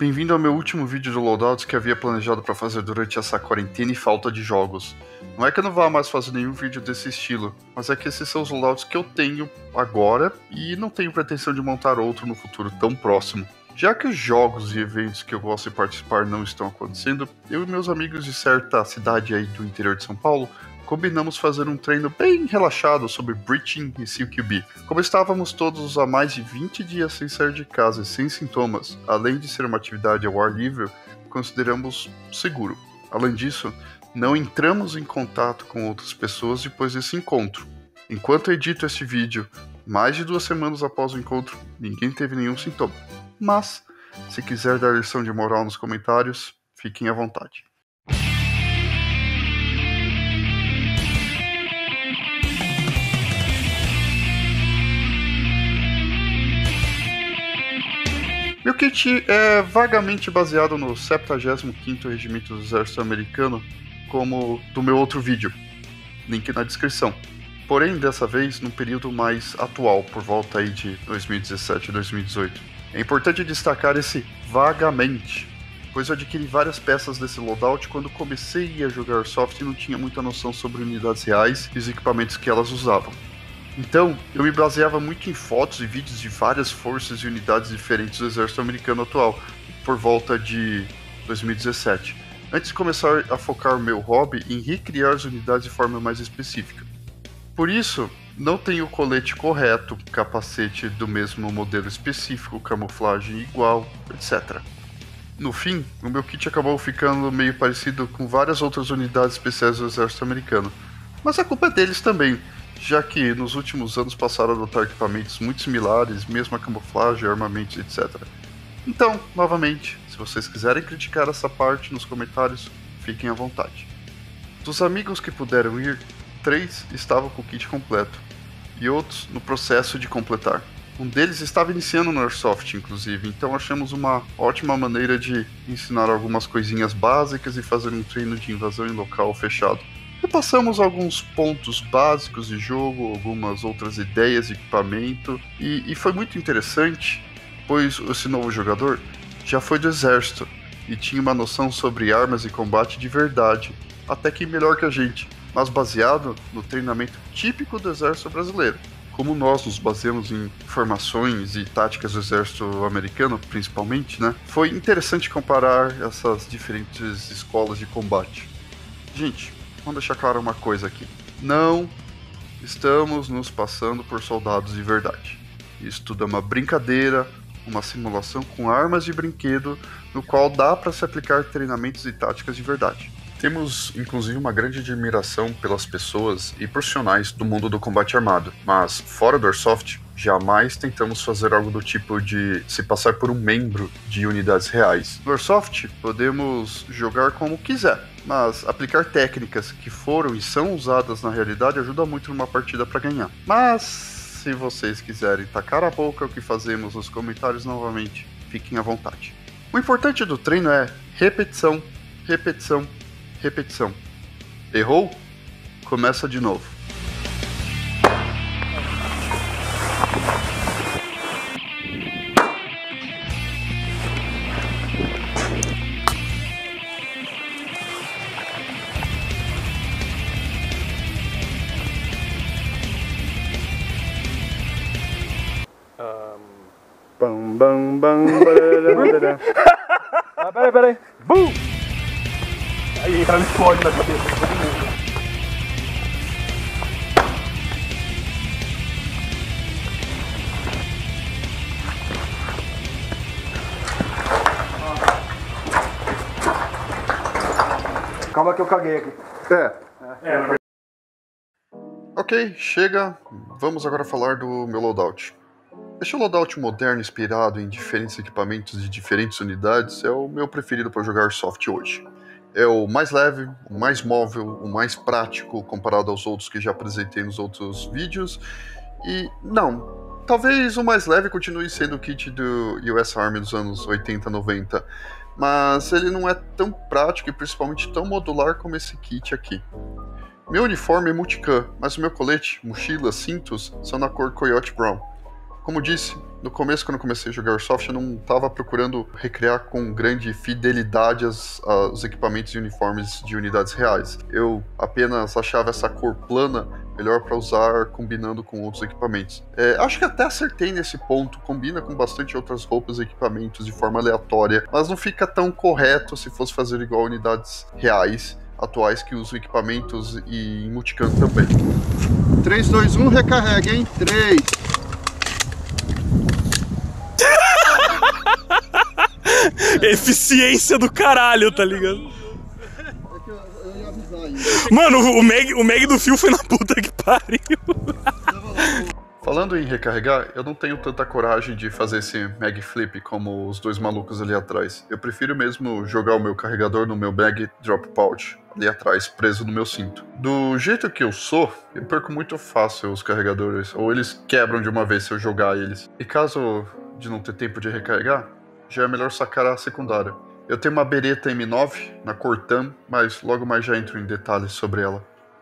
Bem-vindo ao meu último vídeo do Loadouts que havia planejado para fazer durante essa quarentena e falta de jogos. Não é que eu não vá mais fazer nenhum vídeo desse estilo, mas é que esses são os loadouts que eu tenho agora e não tenho pretensão de montar outro no futuro tão próximo. Já que os jogos e eventos que eu gosto de participar não estão acontecendo, eu e meus amigos de certa cidade aí do interior de São Paulo combinamos fazer um treino bem relaxado sobre Breaching e CQB. Como estávamos todos há mais de 20 dias sem sair de casa e sem sintomas, além de ser uma atividade ao ar livre, consideramos seguro. Além disso, não entramos em contato com outras pessoas depois desse encontro. Enquanto edito este vídeo, mais de 2 semanas após o encontro, ninguém teve nenhum sintoma. Mas, se quiser dar lição de moral nos comentários, fiquem à vontade. Meu kit é vagamente baseado no 75º Regimento do Exército Americano, como do meu outro vídeo, link na descrição. Porém, dessa vez, num período mais atual, por volta aí de 2017 e 2018. É importante destacar esse vagamente, pois eu adquiri várias peças desse loadout quando comecei a jogar Airsoft e não tinha muita noção sobre unidades reais e os equipamentos que elas usavam. Então, eu me baseava muito em fotos e vídeos de várias forças e unidades diferentes do exército americano atual, por volta de 2017, antes de começar a focar o meu hobby em recriar as unidades de forma mais específica. Por isso, não tenho o colete correto, capacete do mesmo modelo específico, camuflagem igual, etc. No fim, o meu kit acabou ficando meio parecido com várias outras unidades especiais do exército americano, mas a culpa é deles também, já que nos últimos anos passaram a adotar equipamentos muito similares, mesmo a camuflagem, armamentos, etc. Então, novamente, se vocês quiserem criticar essa parte nos comentários, fiquem à vontade. Dos amigos que puderam ir, 3 estavam com o kit completo, e outros no processo de completar. Um deles estava iniciando no Airsoft, inclusive, então achamos uma ótima maneira de ensinar algumas coisinhas básicas e fazer um treino de invasão em local fechado. Repassamos alguns pontos básicos de jogo, algumas outras ideias de equipamento, e foi muito interessante, pois esse novo jogador já foi do exército e tinha uma noção sobre armas e combate de verdade, até que melhor que a gente, mas baseado no treinamento típico do exército brasileiro. Como nós nos baseamos em informações e táticas do exército americano, principalmente, né? Foi interessante comparar essas diferentes escolas de combate. Gente, vamos deixar claro uma coisa aqui. Não estamos nos passando por soldados de verdade. Isso tudo é uma brincadeira, uma simulação com armas de brinquedo, no qual dá para se aplicar treinamentos e táticas de verdade. Temos, inclusive, uma grande admiração pelas pessoas e profissionais do mundo do combate armado, mas, fora do Airsoft, jamais tentamos fazer algo do tipo de se passar por um membro de unidades reais. No Airsoft, podemos jogar como quiser, mas aplicar técnicas que foram e são usadas na realidade ajuda muito numa partida para ganhar. Mas, se vocês quiserem tacar a boca o que fazemos nos comentários novamente, fiquem à vontade. O importante do treino é repetição, repetição, repetição. Errou? Começa de novo. Bam, bam, bam, barará. Peraí. Bum! Aí ela explode na cabeça. Calma que eu caguei aqui. Ok, chega. Vamos agora falar do meu loadout. Este loadout moderno inspirado em diferentes equipamentos de diferentes unidades é o meu preferido para jogar Airsoft hoje. É o mais leve, o mais móvel, o mais prático comparado aos outros que já apresentei nos outros vídeos. E não, talvez o mais leve continue sendo o kit do US Army dos anos 80, 90, mas ele não é tão prático e principalmente tão modular como esse kit aqui. Meu uniforme é multicam, mas o meu colete, mochila, cintos são na cor Coyote Brown. Como disse, no começo, quando eu comecei a jogar Airsoft, eu não estava procurando recriar com grande fidelidade os equipamentos e uniformes de unidades reais. Eu apenas achava essa cor plana melhor para usar combinando com outros equipamentos. Acho que até acertei nesse ponto, combina com bastante outras roupas e equipamentos de forma aleatória, mas não fica tão correto se fosse fazer igual unidades reais atuais que usam equipamentos e em multicam também. 3, 2, 1, recarrega, hein? 3. Eficiência do caralho, tá ligado? Mano, o Meg do fio foi na puta que pariu. Falando em recarregar, eu não tenho tanta coragem de fazer esse mag flip como os dois malucos ali atrás. Eu prefiro mesmo jogar o meu carregador no meu mag drop pouch, ali atrás, preso no meu cinto. Do jeito que eu sou, eu perco muito fácil os carregadores, ou eles quebram de uma vez se eu jogar eles. E caso de não ter tempo de recarregar, já é melhor sacar a secundária. Eu tenho uma Beretta M9 na cor tan, mas logo mais já entro em detalhes sobre ela.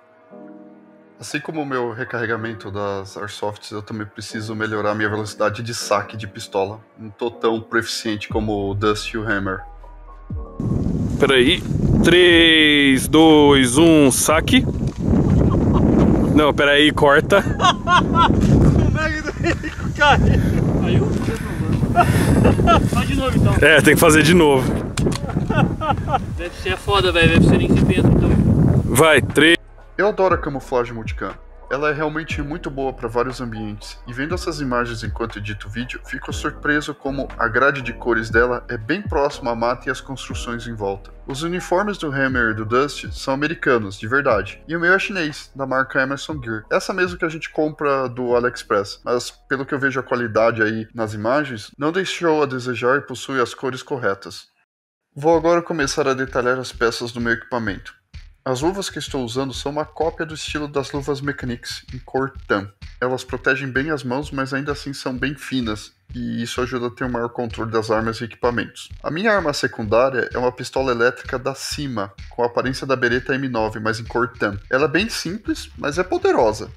Assim como o meu recarregamento das Airsofts, eu também preciso melhorar minha velocidade de saque de pistola. Não tô tão proficiente como o Dust e o Hammer. Peraí. 3, 2, 1, saque. Não, peraí, corta. O Meg do Henrique caiu. Caiu? Faz de novo então. Tem que fazer de novo. Deve ser foda, velho. Deve ser incipento então. Vai, 3. Eu adoro a camuflagem multicam. Ela é realmente muito boa para vários ambientes, e vendo essas imagens enquanto edito o vídeo, fico surpreso como a grade de cores dela é bem próxima à mata e às construções em volta. Os uniformes do Hammer e do Dust são americanos, de verdade, e o meu é chinês, da marca Emerson Gear. Essa mesmo que a gente compra do AliExpress, mas pelo que eu vejo a qualidade aí nas imagens, não deixou a desejar e possui as cores corretas. Vou agora começar a detalhar as peças do meu equipamento. As luvas que estou usando são uma cópia do estilo das luvas Mechanics, em cor tan. Elas protegem bem as mãos, mas ainda assim são bem finas, e isso ajuda a ter um maior controle das armas e equipamentos. A minha arma secundária é uma pistola elétrica da Cima, com a aparência da Beretta M9, mas em cor tan. Ela é bem simples, mas é poderosa.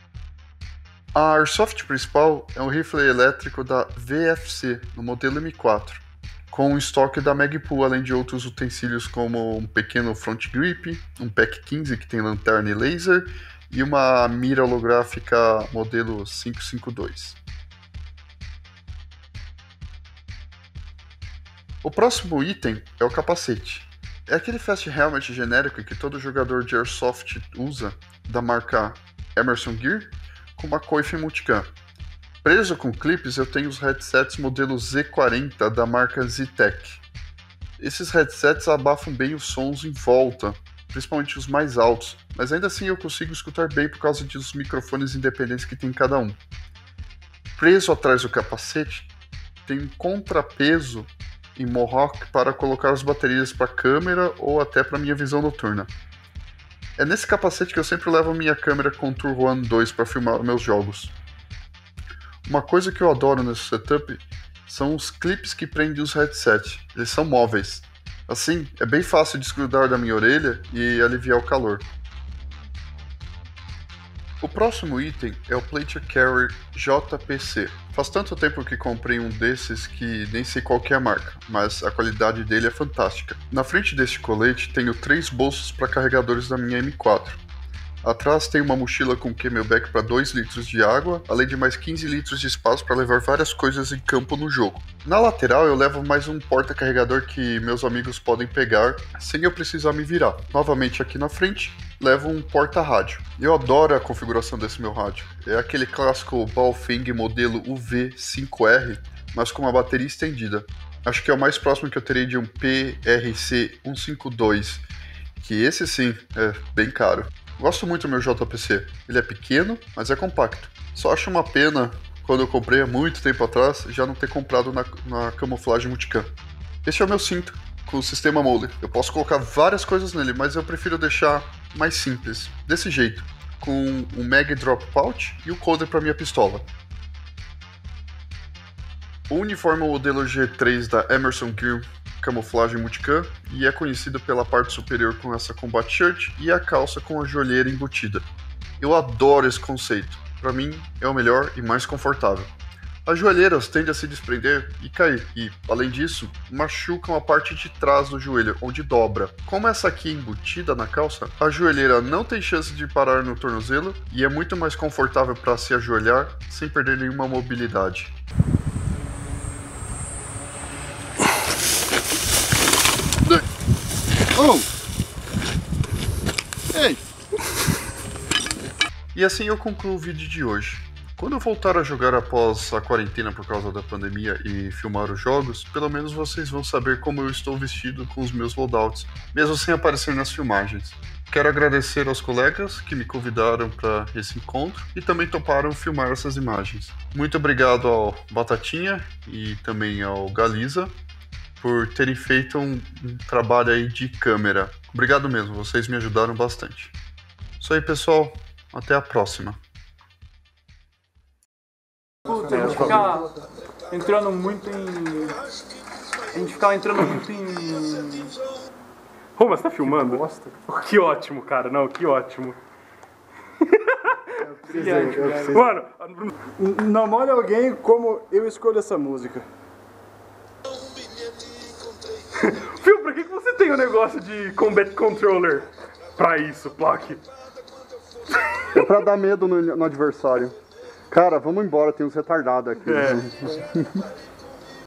A Airsoft principal é um rifle elétrico da VFC, no modelo M4. Com o estoque da Magpul, além de outros utensílios como um pequeno front grip, um PEC 15 que tem lanterna e laser, e uma mira holográfica modelo 552. O próximo item é o capacete. É aquele fast helmet genérico que todo jogador de Airsoft usa, da marca Emerson Gear, com uma coifa multicam. Preso com clipes, eu tenho os headsets modelo Z40 da marca Z-Tech. Esses headsets abafam bem os sons em volta, principalmente os mais altos, mas ainda assim eu consigo escutar bem por causa dos microfones independentes que tem cada um. Preso atrás do capacete, tem um contrapeso em Mohawk para colocar as baterias para a câmera ou até para minha visão noturna. É nesse capacete que eu sempre levo a minha câmera Contour One 2 para filmar meus jogos. Uma coisa que eu adoro nesse setup são os clipes que prendem os headsets. Eles são móveis. Assim, é bem fácil desgrudar da minha orelha e aliviar o calor. O próximo item é o Plate Carrier JPC. Faz tanto tempo que comprei um desses que nem sei qual que é a marca, mas a qualidade dele é fantástica. Na frente deste colete tenho 3 bolsos para carregadores da minha M4. Atrás tem uma mochila com camelback para 2 litros de água, além de mais 15 litros de espaço para levar várias coisas em campo no jogo. Na lateral eu levo mais um porta-carregador que meus amigos podem pegar sem eu precisar me virar. Novamente aqui na frente, levo um porta-rádio. Eu adoro a configuração desse meu rádio. É aquele clássico Baofeng modelo UV5R, mas com uma bateria estendida. Acho que é o mais próximo que eu terei de um PRC152, que esse sim é bem caro. Gosto muito do meu JPC, ele é pequeno, mas é compacto. Só acho uma pena, quando eu comprei há muito tempo atrás, já não ter comprado na camuflagem multicam. Este é o meu cinto, com o sistema Moller. Eu posso colocar várias coisas nele, mas eu prefiro deixar mais simples, desse jeito, com um mag drop pouch e o coder para minha pistola. O uniforme é o modelo G3 da Emerson Gear, camuflagem multicam, e é conhecido pela parte superior com essa combat shirt e a calça com a joelheira embutida. Eu adoro esse conceito, para mim é o melhor e mais confortável. As joelheiras tendem a se desprender e cair, e, além disso, machucam a parte de trás do joelho, onde dobra. Como essa aqui é embutida na calça, a joelheira não tem chance de parar no tornozelo e é muito mais confortável para se ajoelhar sem perder nenhuma mobilidade. Ei! E assim eu concluo o vídeo de hoje. Quando eu voltar a jogar após a quarentena por causa da pandemia e filmar os jogos, pelo menos vocês vão saber como eu estou vestido com os meus loadouts, mesmo sem aparecer nas filmagens. Quero agradecer aos colegas que me convidaram para esse encontro e também toparam filmar essas imagens. Muito obrigado ao Batatinha e também ao Galiza por terem feito um trabalho aí de câmera. Obrigado mesmo, vocês me ajudaram bastante. Isso aí, pessoal. Até a próxima. Puta, a gente ficar entrando muito em... Ô, mas você tá filmando? Que ótimo, cara. Não, que ótimo. Mano, Namore alguém como eu escolho essa música. Phil, pra que você tem um negócio de Combat Controller pra isso, Plock? É pra dar medo no adversário. Cara, vamos embora, tem uns retardados aqui. É.